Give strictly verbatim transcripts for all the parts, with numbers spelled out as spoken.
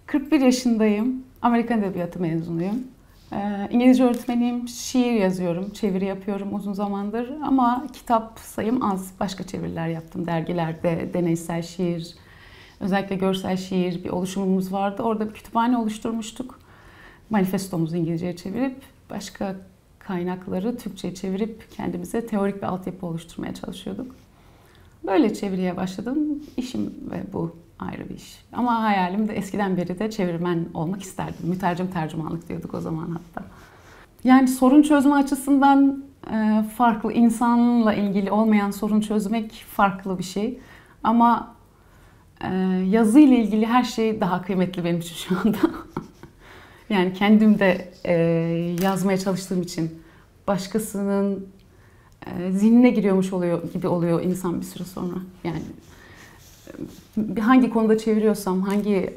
kırk bir yaşındayım. Amerikan Edebiyatı mezunuyum. Ee, İngilizce öğretmeniyim. Şiir yazıyorum, çeviri yapıyorum uzun zamandır. Ama kitap sayım az. Başka çeviriler yaptım dergilerde, deneysel şiir, özellikle görsel şiir bir oluşumumuz vardı. Orada bir kütüphane oluşturmuştuk. Manifestomuzu İngilizceye çevirip, başka kaynakları Türkçe'ye çevirip kendimize teorik bir altyapı oluşturmaya çalışıyorduk. Böyle çeviriye başladım. İşim ve bu ayrı bir iş. Ama hayalim de eskiden beri de çevirmen olmak isterdim. Mütercim tercümanlık diyorduk o zaman hatta. Yani sorun çözme açısından farklı, insanla ilgili olmayan sorun çözmek farklı bir şey. Ama yazı ile ilgili her şey daha kıymetli benim için şu anda. Yani kendim de yazmaya çalıştığım için başkasının zihnine giriyormuş oluyor gibi oluyor insan bir süre sonra. Yani hangi konuda çeviriyorsam, hangi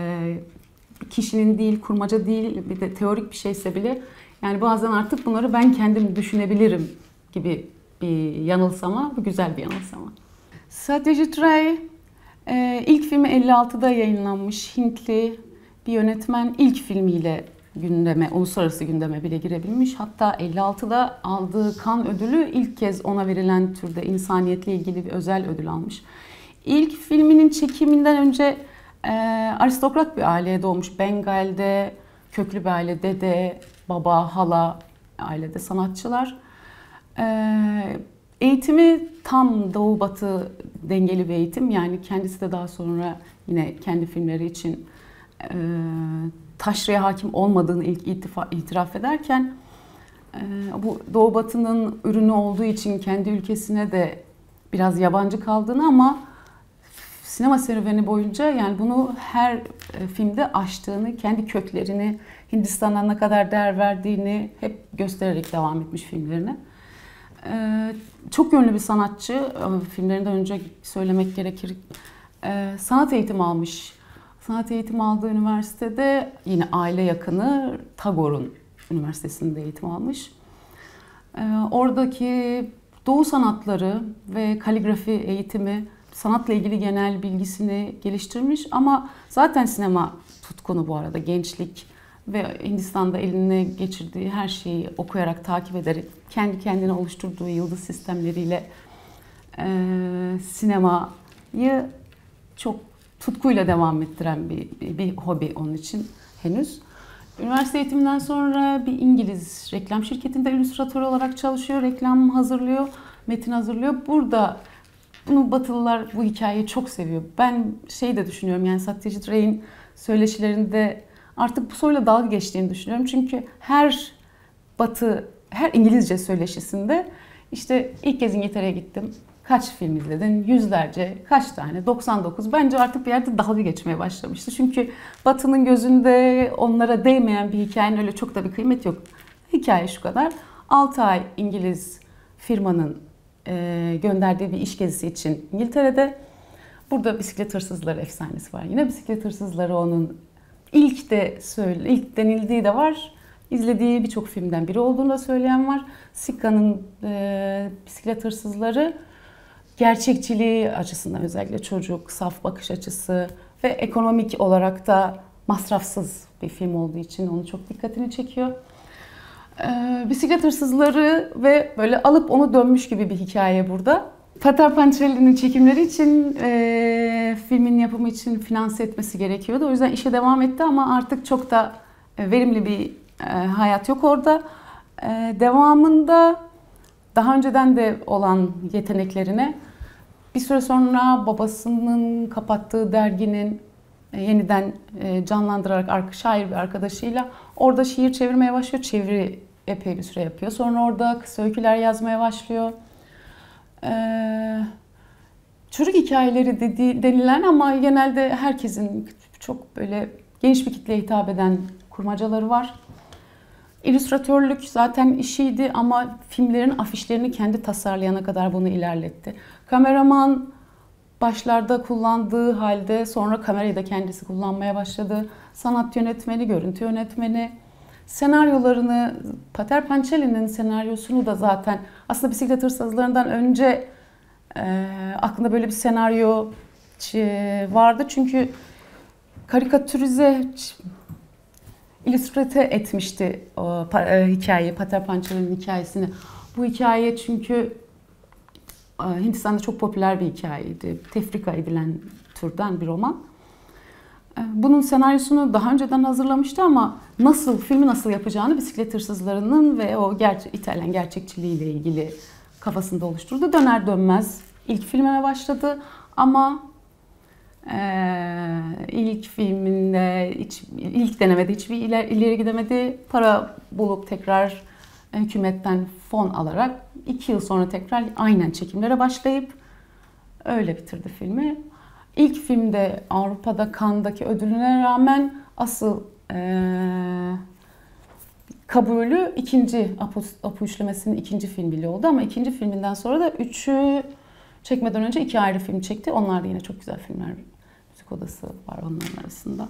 kişinin değil, kurmaca değil, bir de teorik bir şeyse bile yani bazen artık bunları ben kendim düşünebilirim gibi bir yanılsama, bu güzel bir yanılsama. Satyajit Ray ilk filmi elli altıda yayınlanmış Hintli bir yönetmen, ilk filmiyle gündeme, uluslararası gündeme bile girebilmiş. Hatta elli altıda aldığı Cannes ödülü ilk kez ona verilen türde insaniyetle ilgili bir özel ödül almış. İlk filminin çekiminden önce e, aristokrat bir aileye doğmuş. Bengal'de köklü bir aile, dede, baba, hala ailede sanatçılar. E, eğitimi tam doğu batı dengeli bir eğitim. Yani kendisi de daha sonra yine kendi filmleri için e, taşraya hakim olmadığını ilk itifa, itiraf ederken e, bu doğu batının ürünü olduğu için kendi ülkesine de biraz yabancı kaldığını ama sinema serüveni boyunca yani bunu her filmde aştığını, kendi köklerini, Hindistan'a ne kadar değer verdiğini hep göstererek devam etmiş filmlerine. Ee, çok yönlü bir sanatçı, filmlerinden önce söylemek gerekir. Ee, sanat eğitimi almış. Sanat eğitimi aldığı üniversitede yine aile yakını Tagore'un üniversitesinde eğitim almış. Ee, oradaki doğu sanatları ve kaligrafi eğitimi sanatla ilgili genel bilgisini geliştirmiş ama zaten sinema tutkunu bu arada. Gençlik ve Hindistan'da eline geçirdiği her şeyi okuyarak, takip ederek, kendi kendine oluşturduğu yıldız sistemleriyle e, sinemayı çok tutkuyla devam ettiren bir, bir, bir hobi onun için henüz. Üniversite eğitiminden sonra bir İngiliz reklam şirketinde illüstratör olarak çalışıyor, reklam hazırlıyor, metin hazırlıyor. Burada bunu Batılılar bu hikayeyi çok seviyor. Ben şey de düşünüyorum yani Satyajit Ray'in söyleşilerinde artık bu soruyla dalga geçtiğini düşünüyorum. Çünkü her Batı, her İngilizce söyleşisinde işte ilk kez İngiltere'ye gittim. Kaç film izledin? Yüzlerce, kaç tane? doksan dokuz. Bence artık bir yerde dalga geçmeye başlamıştı. Çünkü Batı'nın gözünde onlara değmeyen bir hikayenin öyle çok da bir kıymeti yok. Hikaye şu kadar. altı ay İngiliz firmanın gönderdiği bir iş gezisi için İngiltere'de. Burada bisiklet hırsızları efsanesi var. Yine bisiklet hırsızları onun ilk de söyle, ilk denildiği de var. İzlediği birçok filmden biri olduğunu da söyleyen var. Sikka'nın e, bisiklet hırsızları gerçekçiliği açısından özellikle çocuk, saf bakış açısı ve ekonomik olarak da masrafsız bir film olduğu için onun çok dikkatini çekiyor. Ee, bisiklet hırsızları ve böyle alıp onu dönmüş gibi bir hikaye burada. Pater Pançrelli'nin çekimleri için, e, filmin yapımı için finanse etmesi gerekiyordu. O yüzden işe devam etti ama artık çok da verimli bir e, hayat yok orada. E, devamında daha önceden de olan yeteneklerine bir süre sonra babasının kapattığı derginin e, yeniden e, canlandırarak şair bir arkadaşıyla orada şiir çevirmeye başlıyor. Çeviri epey bir süre yapıyor. Sonra orada kısa öyküler yazmaya başlıyor. Ee, çocuk hikayeleri dedi, denilen ama genelde herkesin çok böyle geniş bir kitleye hitap eden kurmacaları var. İllüstratörlük zaten işiydi ama filmlerin afişlerini kendi tasarlayana kadar bunu ilerletti. Kameraman başlarda kullandığı halde sonra kamerayı da kendisi kullanmaya başladı. Sanat yönetmeni, görüntü yönetmeni. Senaryolarını, Pater Pançrelli'nin senaryosunu da zaten aslında bisiklet hırsızlarından önce e, aklında böyle bir senaryo vardı. Çünkü karikatürize, illüstrate etmişti o hikayeyi, Pater Pançal'ın hikayesini. Bu hikaye çünkü Hindistan'da çok popüler bir hikayeydi. Tefrika edilen türden bir roman. Bunun senaryosunu daha önceden hazırlamıştı ama nasıl, filmi nasıl yapacağını bisiklet hırsızlarının ve o ger- İtalyan gerçekçiliğiyle ilgili kafasında oluşturdu. Döner dönmez ilk filmine başladı ama e, ilk filminde, hiç, ilk denemede hiçbir iler, ileri gidemedi. Para bulup tekrar hükümetten fon alarak iki yıl sonra tekrar aynen çekimlere başlayıp öyle bitirdi filmi. İlk filmde Avrupa'da Cannes'daki ödülüne rağmen asıl ee, kabulü ikinci Apu, Apu üçlemesinin ikinci filmiyle oldu ama ikinci filminden sonra da üçü çekmeden önce iki ayrı film çekti. Onlar da yine çok güzel filmler. Müzik Odası var onların arasında.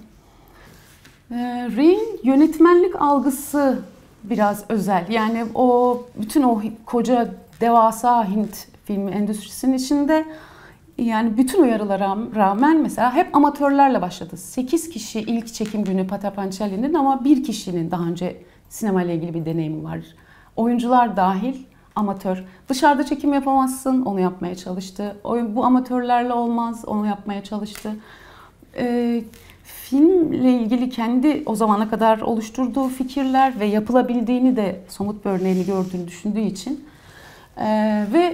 E, Ray'in yönetmenlik algısı biraz özel. Yani o bütün o koca devasa Hint filmi endüstrisinin içinde yani bütün uyarılara rağmen mesela hep amatörlerle başladı. sekiz kişi ilk çekim günü Pater Pançali'nin ama bir kişinin daha önce sinema ile ilgili bir deneyimi var. Oyuncular dahil amatör. Dışarıda çekim yapamazsın, onu yapmaya çalıştı. Bu amatörlerle olmaz, onu yapmaya çalıştı. Ee, filmle ilgili kendi o zamana kadar oluşturduğu fikirler ve yapılabildiğini de somut bir örneğini gördüğünü düşündüğü için ee, ve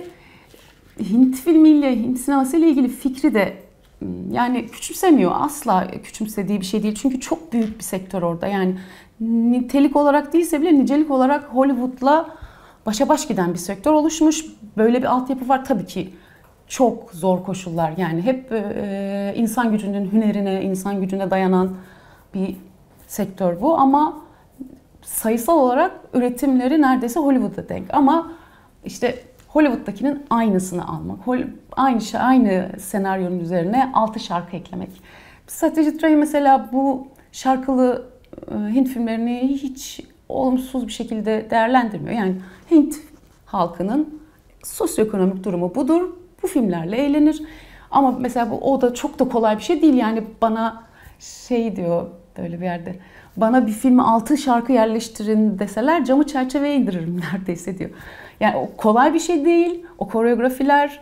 Hint filmiyle, Hint sineması ile ilgili fikri de yani küçümsemiyor. Asla küçümsediği bir şey değil. Çünkü çok büyük bir sektör orada. Yani nitelik olarak değilse bile nicelik olarak Hollywood'la başa baş giden bir sektör oluşmuş. Böyle bir altyapı var. Tabii ki çok zor koşullar. Yani hep e, insan gücünün hünerine, insan gücüne dayanan bir sektör bu. Ama sayısal olarak üretimleri neredeyse Hollywood'a denk. Ama işte Hollywood'dakinin aynısını almak, aynı aynı senaryonun üzerine altı şarkı eklemek. Satyajit Ray mesela bu şarkılı Hint filmlerini hiç olumsuz bir şekilde değerlendirmiyor. Yani Hint halkının sosyoekonomik durumu budur. Bu filmlerle eğlenir. Ama mesela bu o da çok da kolay bir şey değil. Yani bana şey diyor böyle bir yerde. Bana bir filme altı şarkı yerleştirin deseler camı çerçeveye indiririm neredeyse diyor. Yani o kolay bir şey değil, o koreografiler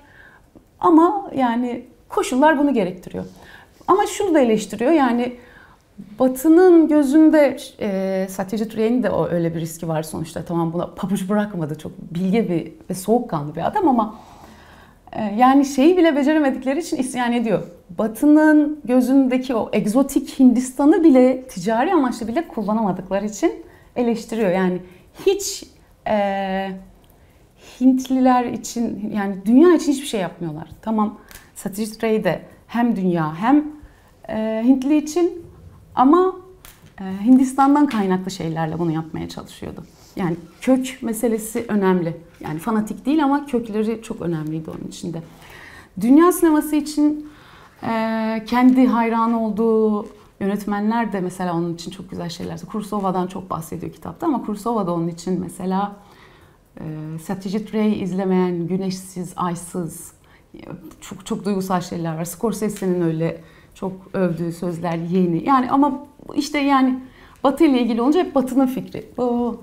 ama yani koşullar bunu gerektiriyor. Ama şunu da eleştiriyor yani Batı'nın gözünde e, Satyajit Ray'in de o öyle bir riski var sonuçta. Tamam buna pabuç bırakmadı, çok bilge bir ve soğukkanlı bir adam ama e, yani şeyi bile beceremedikleri için isyan ediyor. Batı'nın gözündeki o egzotik Hindistan'ı bile ticari amaçlı bile kullanamadıkları için eleştiriyor. Yani hiç e, Hintliler için yani dünya için hiçbir şey yapmıyorlar. Tamam Satyajit Ray de hem dünya hem e, Hintli için ama e, Hindistan'dan kaynaklı şeylerle bunu yapmaya çalışıyordu. Yani kök meselesi önemli. Yani fanatik değil ama kökleri çok önemliydi onun içinde. Dünya sineması için e, kendi hayranı olduğu yönetmenler de mesela onun için çok güzel şeyler. Kurosawa'dan çok bahsediyor kitapta ama Kurosawa da onun için mesela Satyajit Ray izlemeyen, güneşsiz, aysız, çok çok duygusal şeyler var. Scorsese'nin öyle çok övdüğü sözler yeni. Yani ama işte yani Batı ile ilgili olunca hep Batı'nın fikri. Bu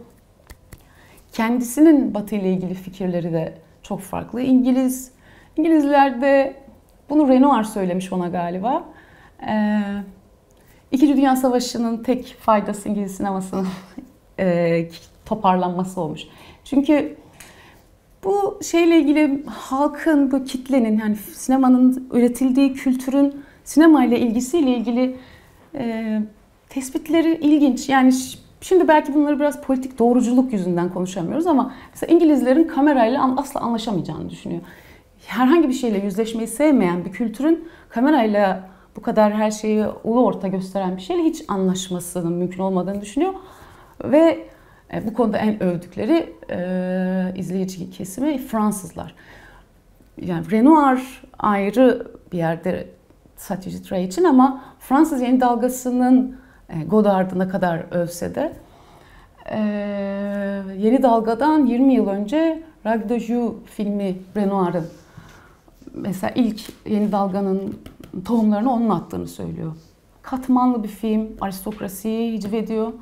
kendisinin Batı ile ilgili fikirleri de çok farklı. İngiliz, İngilizler de bunu Renoir söylemiş ona galiba. Ee, İkinci Dünya Savaşı'nın tek faydası İngiliz sinemasının e, toparlanması olmuş. Çünkü bu şeyle ilgili halkın, bu kitlenin yani sinemanın üretildiği kültürün sinema ile ilgisiyle ilgili e, tespitleri ilginç. Yani şimdi belki bunları biraz politik doğruculuk yüzünden konuşamıyoruz ama mesela İngilizlerin kamerayla asla anlaşamayacağını düşünüyor. Herhangi bir şeyle yüzleşmeyi sevmeyen bir kültürün kamerayla bu kadar her şeyi ulu orta gösteren bir şeyle hiç anlaşmasının mümkün olmadığını düşünüyor. Ve bu konuda en övdükleri e, izleyici kesimi Fransızlar. Yani Renoir ayrı bir yerde Satyajit Ray için ama Fransız yeni dalgasının e, Godard'ı ne kadar övse de e, yeni dalgadan yirmi yıl önce Rags de Joux filmi Renoir'ın mesela ilk yeni dalganın tohumlarını onun attığını söylüyor katmanlı bir film. Aristokrasiyi hicvediyor.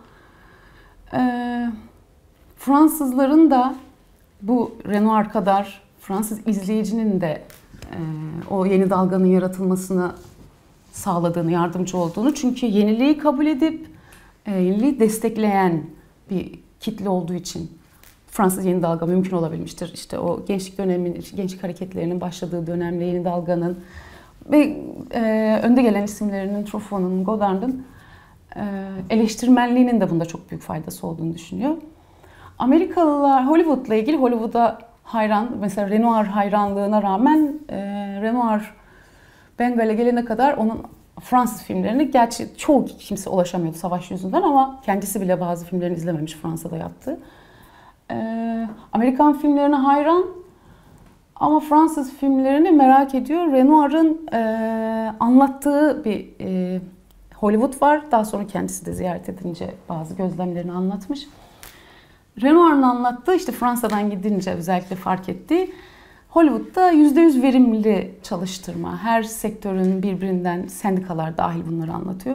Ee, Fransızların da bu Renoir kadar Fransız izleyicinin de e, o yeni dalganın yaratılmasını sağladığını, yardımcı olduğunu. Çünkü yeniliği kabul edip e, yeniliği destekleyen bir kitle olduğu için Fransız yeni dalga mümkün olabilmiştir. İşte o gençlik döneminin, gençlik hareketlerinin başladığı dönemde yeni dalganın ve e, önde gelen isimlerinin, Truffaut'un, Godard'ın e, eleştirmenliğinin de bunda çok büyük faydası olduğunu düşünüyor. Amerikalılar Hollywood'la ilgili, Hollywood'a hayran, mesela Renoir hayranlığına rağmen e, Renoir Bengal'e gelene kadar onun Fransız filmlerini, gerçi çoğu kimse ulaşamıyordu savaş yüzünden ama kendisi bile bazı filmlerini izlememiş, Fransa'da yaptı. Ee, Amerikan filmlerine hayran ama Fransız filmlerini merak ediyor. Renoir'ın e, anlattığı bir e, Hollywood var. Daha sonra kendisi de ziyaret edince bazı gözlemlerini anlatmış. Renoir'ın anlattığı, işte Fransa'dan gidince özellikle fark ettiği, Hollywood'da yüzde yüz verimli çalıştırma, her sektörün birbirinden, sendikalar dahil bunları anlatıyor.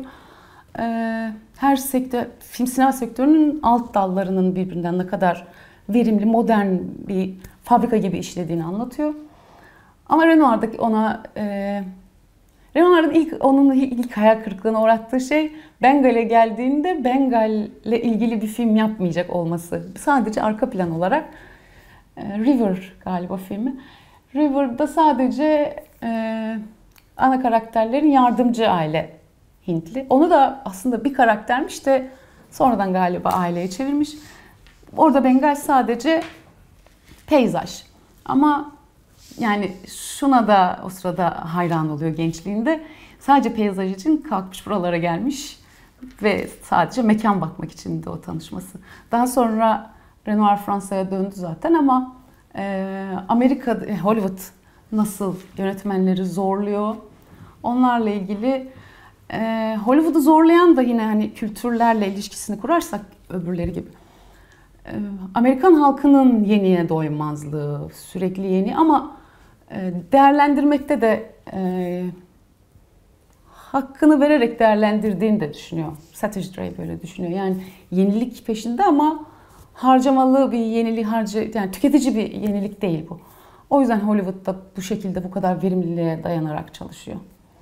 Ee, her sektör, film sinema sektörünün alt dallarının birbirinden ne kadar verimli, modern bir fabrika gibi işlediğini anlatıyor. Ama Renoir'daki ona, e, Renoir'ın ilk, onun ilk hayal kırıklığına uğrattığı şey, Bengal'e geldiğinde Bengal'le ilgili bir film yapmayacak olması. Sadece arka plan olarak. River galiba filmi. River'da sadece e, ana karakterlerin yardımcı aile Hintli. Onu da aslında bir karaktermiş de sonradan galiba aileye çevirmiş. Orada Bengal sadece peyzaj. Ama yani şuna da o sırada hayran oluyor gençliğinde. Sadece peyzaj için kalkmış buralara gelmiş ve sadece mekan bakmak için de o tanışması. Daha sonra Renoir Fransa'ya döndü zaten ama e, Amerika, Hollywood nasıl yönetmenleri zorluyor, onlarla ilgili e, Hollywood'u zorlayan da yine hani kültürlerle ilişkisini kurarsak öbürleri gibi. E, Amerikan halkının yeniye doymazlığı, sürekli yeni ama e, değerlendirmekte de e, hakkını vererek değerlendirdiğini de düşünüyor. Satyajit Ray böyle düşünüyor. Yani yenilik peşinde ama harcamalı bir yenilik, harcı, yani tüketici bir yenilik değil bu. O yüzden Hollywood'da bu şekilde bu kadar verimliliğe dayanarak çalışıyor.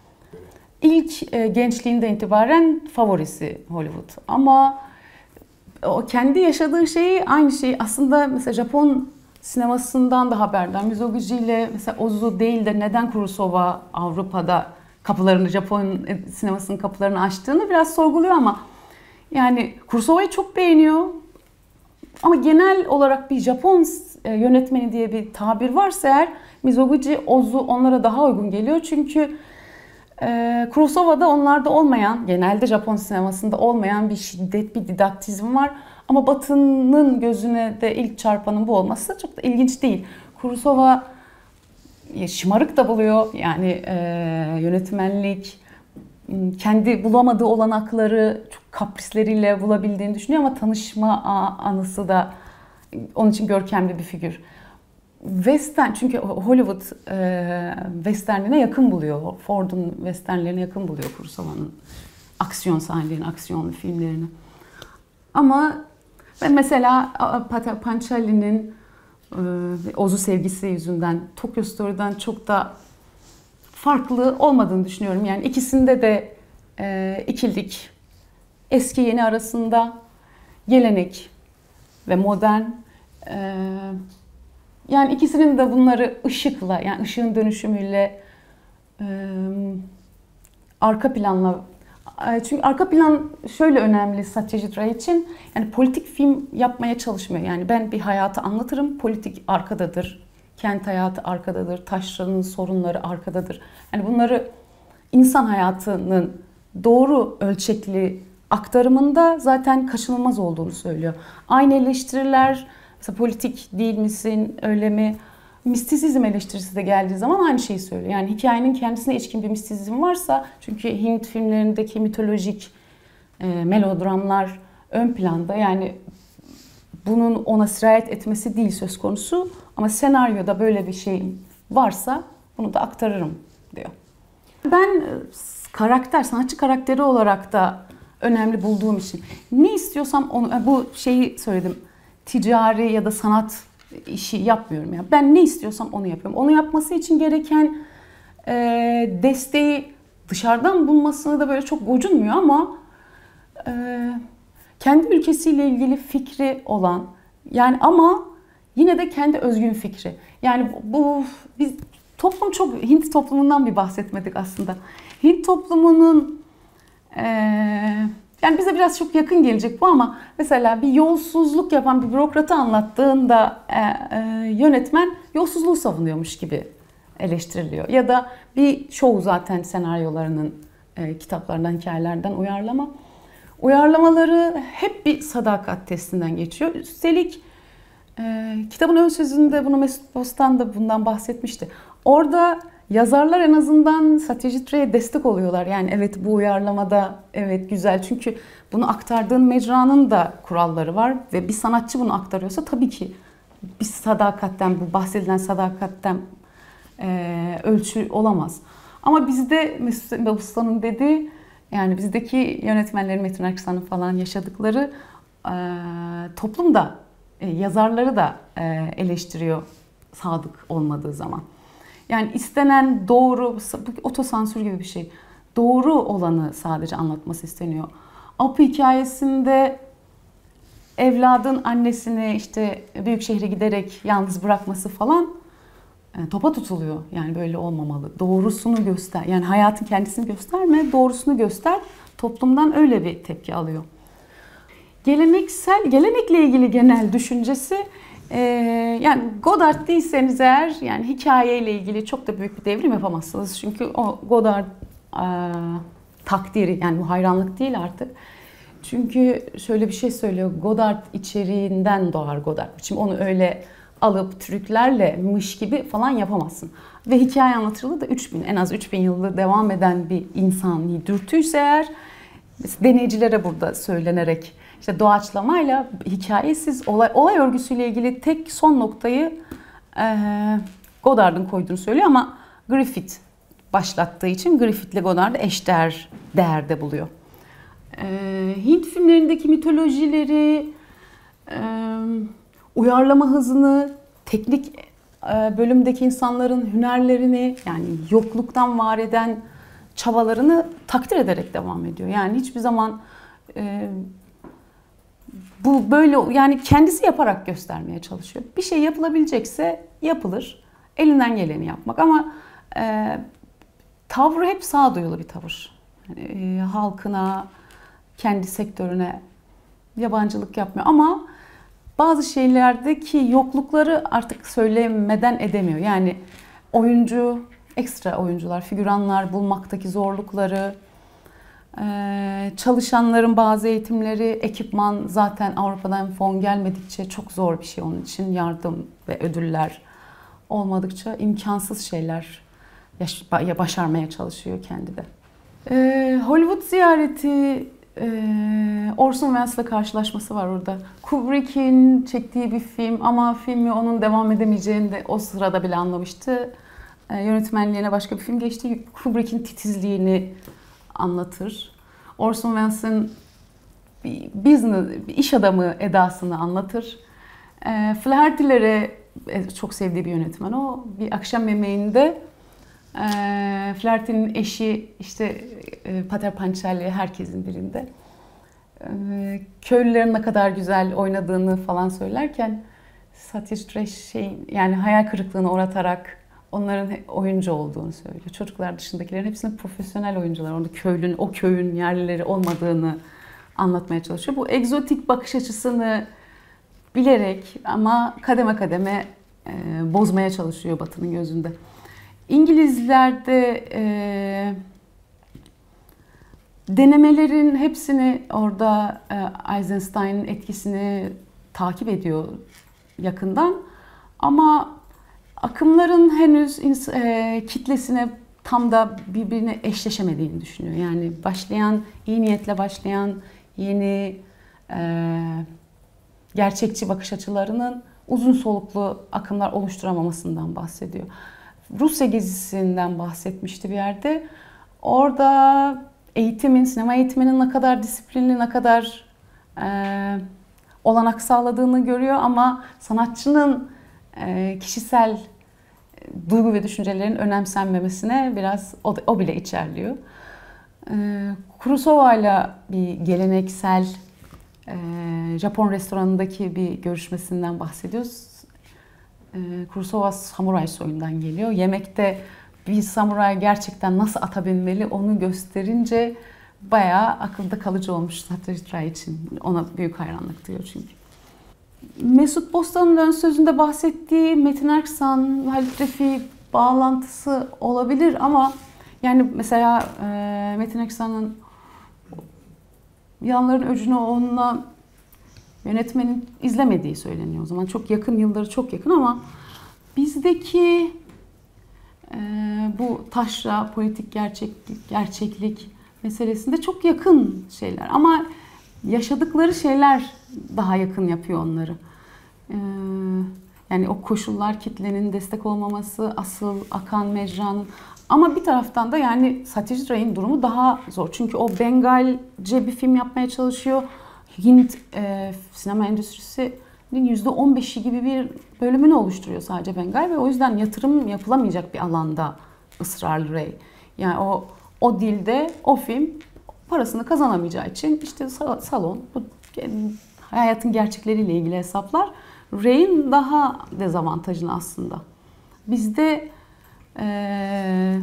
İlk e, gençliğinden itibaren favorisi Hollywood. Ama o kendi yaşadığı şeyi, aynı şeyi aslında mesela Japon sinemasından da haberdar. Mizoguchi ile mesela Ozu değil de neden Kurosawa Avrupa'da kapılarını, Japon sinemasının kapılarını açtığını biraz sorguluyor ama yani Kurosawa'yı çok beğeniyor. Ama genel olarak bir Japon yönetmeni diye bir tabir varsa eğer, Mizoguchi, Ozu onlara daha uygun geliyor. Çünkü e, Kurosawa'da onlarda olmayan, genelde Japon sinemasında olmayan bir şiddet, bir didaktizm var. Ama Batı'nın gözüne de ilk çarpanın bu olması çok da ilginç değil. Kurosawa şımarık da buluyor. Yani e, yönetmenlik, kendi bulamadığı olanakları çok kaprisleriyle bulabildiğini düşünüyor ama tanışma anısı da onun için görkemli bir figür. Western, çünkü Hollywood e, Western'ine yakın buluyor. Ford'un Western'lerine yakın buluyor Kurosawa'nın aksiyon sahnelerini, aksiyonlu filmlerini. Ama mesela Panchali'nin e, Ozu sevgisi yüzünden Tokyo Story'den çok da farklı olmadığını düşünüyorum. Yani ikisinde de e, ikilik, eski yeni arasında gelenek ve modern. E, yani ikisinin de bunları ışıkla, yani ışığın dönüşümüyle, e, arka planla. Çünkü arka plan şöyle önemli Satyajit Ray için. Yani politik film yapmaya çalışmıyor. Yani ben bir hayatı anlatırım, politik arkadadır. Kent hayatı arkadadır, taşranın sorunları arkadadır. Yani bunları insan hayatının doğru ölçekli aktarımında zaten kaçınılmaz olduğunu söylüyor. Aynı eleştiriler, mesela politik değil misin, öyle mi? Mistisizm eleştirisi de geldiği zaman aynı şeyi söylüyor. Yani hikayenin kendisine ilişkin bir mistisizm varsa, çünkü Hint filmlerindeki mitolojik e, melodramlar ön planda, yani bunun ona sirayet etmesi değil söz konusu. Ama senaryoda böyle bir şey varsa bunu da aktarırım diyor. Ben karakter, sanatçı karakteri olarak da önemli bulduğum için. Ne istiyorsam onu, bu şeyi söyledim. Ticari ya da sanat işi yapmıyorum. Yani ben ne istiyorsam onu yapıyorum. Onu yapması için gereken e, desteği dışarıdan bulmasını da böyle çok gocunmuyor ama e, kendi ülkesiyle ilgili fikri olan, yani ama yine de kendi özgün fikri. Yani bu biz toplum çok, Hint toplumundan bir bahsetmedik aslında. Hint toplumunun e, yani bize biraz çok yakın gelecek bu ama mesela bir yolsuzluk yapan bir bürokratı anlattığında e, e, yönetmen yolsuzluğu savunuyormuş gibi eleştiriliyor. Ya da bir çoğu zaten senaryolarının e, kitaplardan, hikayelerden uyarlama. Uyarlamaları hep bir sadakat testinden geçiyor. Üstelik e, kitabın ön sözünde bunu Mesut Bostan da bundan bahsetmişti. Orada yazarlar en azından Satyajit Ray'e destek oluyorlar. Yani evet bu uyarlamada evet güzel. Çünkü bunu aktardığın mecranın da kuralları var. Ve bir sanatçı bunu aktarıyorsa tabii ki bir sadakatten, bu bahsedilen sadakatten e, ölçü olamaz. Ama bizde Mesut Bostan'ın dediği, yani bizdeki yönetmenlerin, Metin Erksan'ın falan yaşadıkları e, toplum da, e, yazarları da e, eleştiriyor sadık olmadığı zaman. Yani istenen doğru, otosansür gibi bir şey. Doğru olanı sadece anlatması isteniyor. Apu hikayesinde evladın annesini işte büyük şehre giderek yalnız bırakması falan yani topa tutuluyor. Yani böyle olmamalı. Doğrusunu göster. Yani hayatın kendisini gösterme, doğrusunu göster. Toplumdan öyle bir tepki alıyor. Geleneksel, gelenekle ilgili genel düşüncesi, e, yani Godard değilseniz eğer, yani hikayeyle ilgili çok da büyük bir devrim yapamazsınız. Çünkü o Godard e, takdiri, yani bu hayranlık değil artık. Çünkü şöyle bir şey söylüyor, Godard içeriğinden doğar Godard. Şimdi onu öyle alıp trüklerle mış gibi falan yapamazsın. Ve hikaye anlatırlığı da üç bin, en az üç bin yıldır devam eden bir insani dürtüyse eğer, deneyicilere burada söylenerek işte doğaçlamayla hikayesiz olay, olay örgüsüyle ilgili tek son noktayı e, Godard'ın koyduğunu söylüyor ama Griffith başlattığı için Griffith'le Godard'ı eşdeğer değerde buluyor. E, Hint filmlerindeki mitolojileri, e, uyarlama hızını, teknik e, bölümdeki insanların hünerlerini, yani yokluktan var eden çabalarını takdir ederek devam ediyor. Yani hiçbir zaman e, bu böyle, yani kendisi yaparak göstermeye çalışıyor. Bir şey yapılabilecekse yapılır. Elinden geleni yapmak ama e, tavrı hep sağduyulu bir tavır. Yani, e, halkına, kendi sektörüne yabancılık yapmıyor ama bazı şeylerdeki yoklukları artık söylemeden edemiyor. Yani oyuncu, ekstra oyuncular, figüranlar bulmaktaki zorlukları, çalışanların bazı eğitimleri, ekipman zaten Avrupa'dan fon gelmedikçe çok zor bir şey onun için. Yardım ve ödüller olmadıkça imkansız şeyler başarmaya çalışıyor kendi de. Hollywood ziyareti, Orson Welles'la karşılaşması var orada. Kubrick'in çektiği bir film ama filmi onun devam edemeyeceğini de o sırada bile anlamıştı. Yönetmenliğine başka bir film geçti. Kubrick'in titizliğini anlatır. Orson Welles'in business, iş adamı edasını anlatır. Flaherty'lere çok sevdiği bir yönetmen o. Bir akşam yemeğinde Flaherty'nin eşi işte Pater Pançerli herkesin birinde köylülerin ne kadar güzel oynadığını falan söylerken Satyajit Ray şey, yani hayal kırıklığına uğratarak onların oyuncu olduğunu söylüyor. Çocuklar dışındakilerin hepsinin profesyonel oyuncular. Orada köylünün, o köyün yerlileri olmadığını anlatmaya çalışıyor. Bu egzotik bakış açısını bilerek ama kademe kademe e, bozmaya çalışıyor Batı'nın gözünde. İngilizlerde e, denemelerin hepsini orada e, Eisenstein'in etkisini takip ediyor yakından. Ama akımların henüz e, kitlesine tam da birbirine eşleşemediğini düşünüyor. Yani başlayan, iyi niyetle başlayan yeni e, gerçekçi bakış açılarının uzun soluklu akımlar oluşturamamasından bahsediyor. Rusya gezisinden bahsetmişti bir yerde. Orada eğitimin, sinema eğitiminin ne kadar disiplinli, ne kadar e, olanak sağladığını görüyor ama sanatçının e, kişisel duygu ve düşüncelerin önemsenmemesine biraz o, o bile içerliyor. E, Kurosawa'yla bir geleneksel e, Japon restoranındaki bir görüşmesinden bahsediyoruz. E, Kurosawa samuray soyundan geliyor. Yemekte bir samuray gerçekten nasıl ata binmeli onu gösterince bayağı akılda kalıcı olmuş Satyajit Ray için. Ona büyük hayranlık duyuyor çünkü. Mesut Bostan'ın ön sözünde bahsettiği Metin Erksan, Halit Refi bağlantısı olabilir ama yani mesela e, Metin Erksan'ın Yanların Öcünü onunla yönetmenin izlemediği söyleniyor o zaman. Çok yakın, yılları çok yakın ama bizdeki e, bu taşra, politik gerçeklik, gerçeklik meselesinde çok yakın şeyler. Ama yaşadıkları şeyler daha yakın yapıyor onları. E, yani o koşullar, kitlenin destek olmaması, asıl akan mecranın. Ama bir taraftan da yani Satyajit Ray'ın durumu daha zor. Çünkü o Bengalce bir film yapmaya çalışıyor. Hint e, sinema endüstrisinin yüzde on beşi gibi bir bölümünü oluşturuyor sadece Bengal ve o yüzden yatırım yapılamayacak bir alanda ısrarlı Ray. Yani o o dilde o film parasını kazanamayacağı için işte salon, bu hayatın gerçekleriyle ilgili hesaplar Ray'in daha dezavantajını aslında. Bizde e,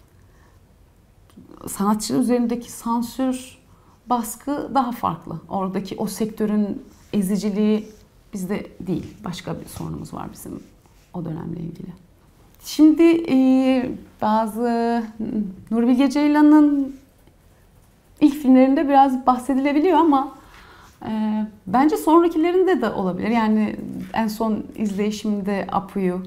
sanatçı üzerindeki sansür baskı daha farklı. Oradaki o sektörün eziciliği bizde değil. Başka bir sorunumuz var bizim o dönemle ilgili. Şimdi e, bazı Nuri Bilge Ceylan'ın ilk filmlerinde biraz bahsedilebiliyor ama e, bence sonrakilerinde de olabilir. Yani en son izleyişimde Apu'yu,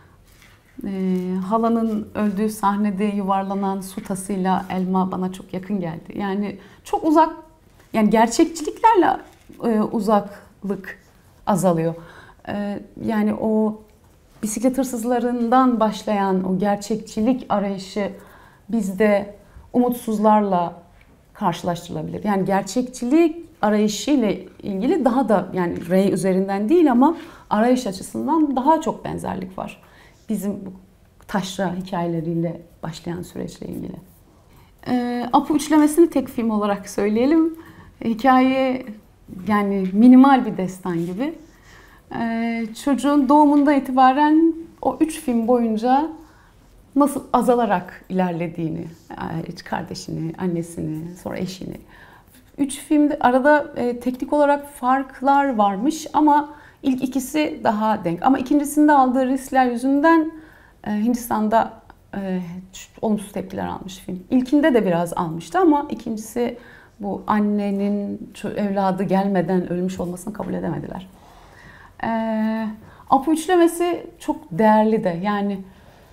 e, halanın öldüğü sahnede yuvarlanan su tasıyla elma bana çok yakın geldi. Yani çok uzak, yani gerçekçiliklerle e, uzaklık azalıyor. E, yani o bisiklet hırsızlarından başlayan o gerçekçilik arayışı bizde umutsuzlarla karşılaştırılabilir. Yani gerçekçilik arayışıyla ilgili daha da yani Ray üzerinden değil ama arayış açısından daha çok benzerlik var. Bizim bu taşra hikayeleriyle başlayan süreçle ilgili. E, Apu üçlemesini tek film olarak söyleyelim. Hikaye yani minimal bir destan gibi. E, çocuğun doğumundan itibaren o üç film boyunca nasıl azalarak ilerlediğini, kardeşini, annesini, sonra eşini. Üç filmde arada e, teknik olarak farklar varmış ama ilk ikisi daha denk. Ama ikincisinde aldığı riskler yüzünden e, Hindistan'da e, olumsuz tepkiler almış film. İlkinde de biraz almıştı ama ikincisi bu annenin evladı gelmeden ölmüş olmasını kabul edemediler. E, Apu üçlemesi çok değerli de yani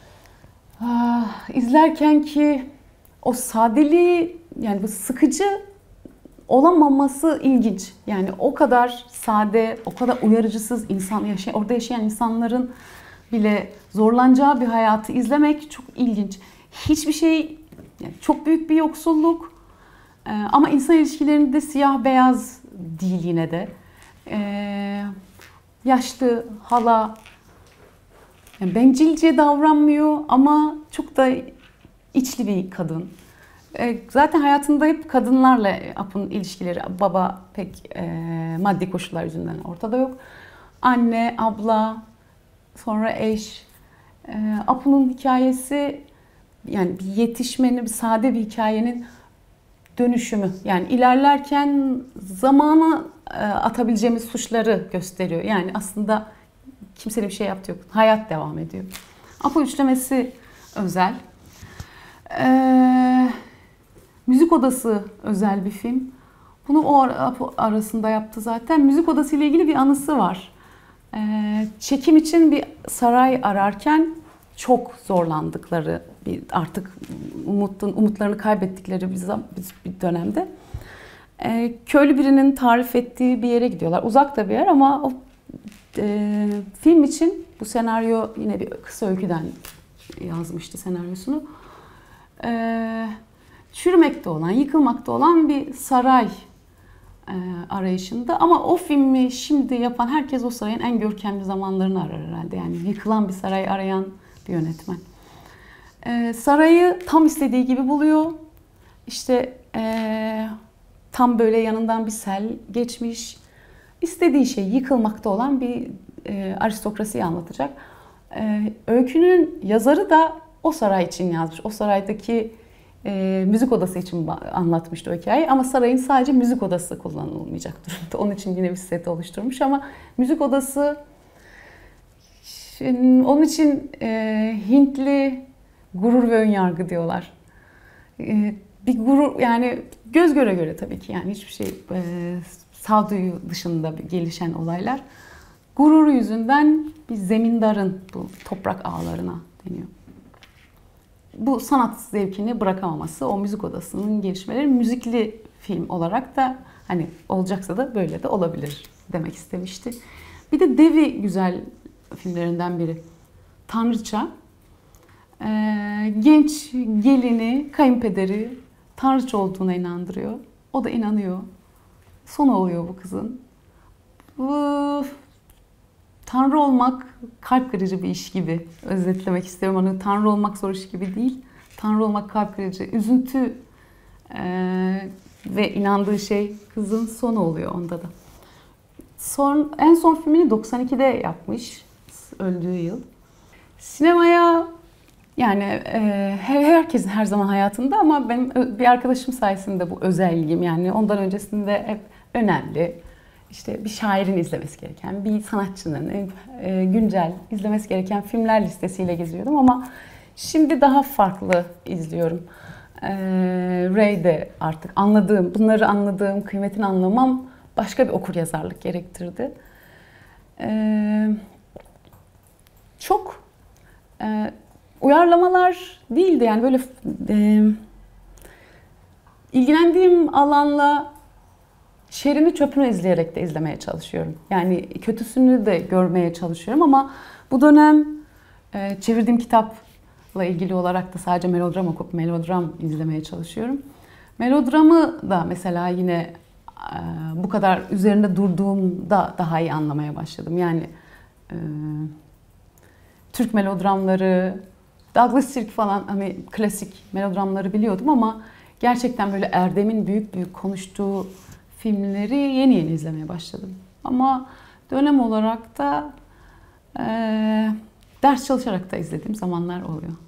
ah, izlerken ki o sadeliği yani bu sıkıcı olamaması ilginç. Yani o kadar sade, o kadar uyarıcısız insan yaşayan, orada yaşayan insanların bile zorlanacağı bir hayatı izlemek çok ilginç. Hiçbir şey, yani çok büyük bir yoksulluk ee, ama insan ilişkilerinde siyah beyaz değil yine de. Ee, yaşlı hala yani bencilce davranmıyor ama çok da içli bir kadın. Zaten hayatında hep kadınlarla Apu'nun ilişkileri, baba pek e, maddi koşullar yüzünden ortada yok. Anne, abla, sonra eş. E, Apu'nun hikayesi yani bir yetişmenin, bir sade bir hikayenin dönüşümü. Yani ilerlerken zamana e, atabileceğimiz suçları gösteriyor. Yani aslında kimsenin bir şey yaptığı yok. Hayat devam ediyor. Apu üçlemesi özel. Eee Müzik Odası özel bir film. Bunu o arasında yaptı zaten. Müzik Odası ile ilgili bir anısı var. Ee, çekim için bir saray ararken çok zorlandıkları, bir artık umutun, umutlarını kaybettikleri bir, bir dönemde. Ee, köylü birinin tarif ettiği bir yere gidiyorlar. Uzak da bir yer ama o e, film için bu senaryo yine bir kısa öyküden yazmıştı senaryosunu. Ee, çürümekte olan, yıkılmakta olan bir saray e, arayışında. Ama o filmi şimdi yapan herkes o sarayın en görkemli zamanlarını arar herhalde. Yani yıkılan bir saray arayan bir yönetmen. E, sarayı tam istediği gibi buluyor. İşte e, tam böyle yanından bir sel geçmiş. İstediği şey yıkılmakta olan bir e, aristokrasiyi anlatacak. E, öykünün yazarı da o saray için yazmış. O saraydaki e, müzik odası için anlatmıştı o hikayeyi. Ama sarayın sadece müzik odası kullanılmayacak durumda. Onun için yine bir set oluşturmuş ama müzik odası şimdi, onun için e, Hintli gurur ve önyargı diyorlar. E, bir gurur, yani göz göre göre tabii ki, yani hiçbir şey e, sağduyu dışında gelişen olaylar. Gururu yüzünden bir zemindarın bu toprak ağlarına deniyor. Bu sanat zevkini bırakamaması, o müzik odasının gelişmeleri müzikli film olarak da hani olacaksa da böyle de olabilir demek istemişti. Bir de Devi güzel filmlerinden biri. Tanrıça. Ee, genç gelini, kayınpederi Tanrıça olduğuna inandırıyor. O da inanıyor. Sonu oluyor bu kızın. Bu, Tanrı olmak kalp kırıcı bir iş gibi özetlemek istiyorum. Onu Tanrı olmak zor iş gibi değil. Tanrı olmak kalp kırıcı. Üzüntü e, ve inandığı şey kızın sonu oluyor onda da. Son, en son filmini doksan ikide yapmış. Öldüğü yıl. Sinemaya yani e, herkesin her zaman hayatında ama benim bir arkadaşım sayesinde bu özel ilgim, yani ondan öncesinde hep önemli. İşte bir şairin izlemesi gereken, bir sanatçının e, güncel izlemesi gereken filmler listesiyle geziyordum ama şimdi daha farklı izliyorum. E, Ray'de artık anladığım, bunları anladığım, kıymetini anlamam başka bir okuryazarlık gerektirdi. E, çok e, uyarlamalar değildi, yani böyle e, ilgilendiğim alanla şerini çöpünü izleyerek de izlemeye çalışıyorum. Yani kötüsünü de görmeye çalışıyorum ama bu dönem e, çevirdiğim kitapla ilgili olarak da sadece melodram okup melodram izlemeye çalışıyorum. Melodramı da mesela yine e, bu kadar üzerinde durduğumda daha iyi anlamaya başladım. Yani e, Türk melodramları, Douglas Sirk falan, hani klasik melodramları biliyordum ama gerçekten böyle Erdem'in büyük büyük konuştuğu filmleri yeni yeni izlemeye başladım. Ama dönem olarak da e, ders çalışarak da izlediğim zamanlar oluyor.